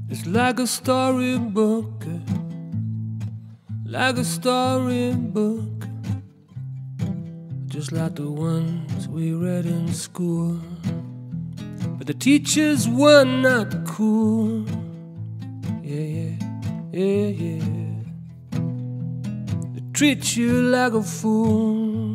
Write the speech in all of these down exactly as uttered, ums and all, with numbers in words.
It's like a storybook, like a storybook, just like the ones we read in school. But the teachers were not cool. Yeah, yeah, yeah, yeah. They treat you like a fool.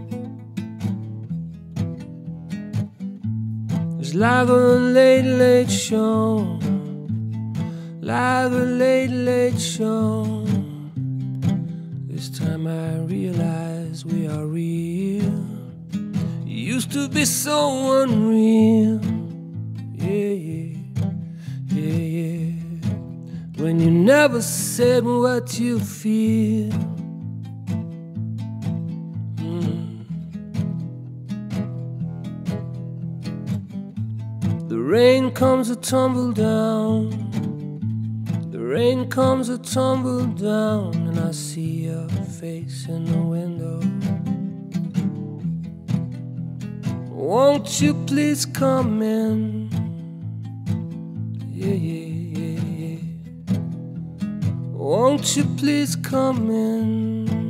It's like a late, late show, like a late, late show. This time I realize we are real. You used to be so unreal. Yeah, yeah, yeah, yeah. When you never said what you feel. mm. The rain comes a tumble down, the rain comes a tumble down, and I see your face in the window. Won't you please come in? Yeah, yeah, yeah, yeah. Won't you please come in?